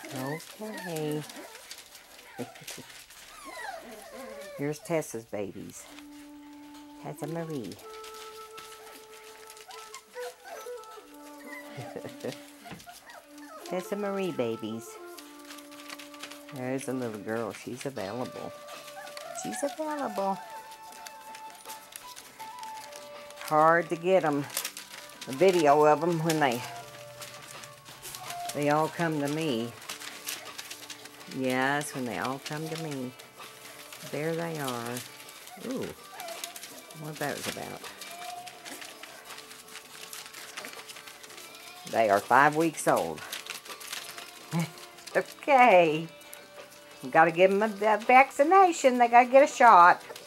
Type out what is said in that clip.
Okay. Here's Tessa's babies. Tessa Marie. Tessa Marie babies. There's a little girl. She's available. She's available. Hard to get them. A video of them when they all come to me. Yes, when they all come to me. There they are. Ooh. What that was about. They are 5 weeks old. Okay. We've got to give them a vaccination. They got to get a shot.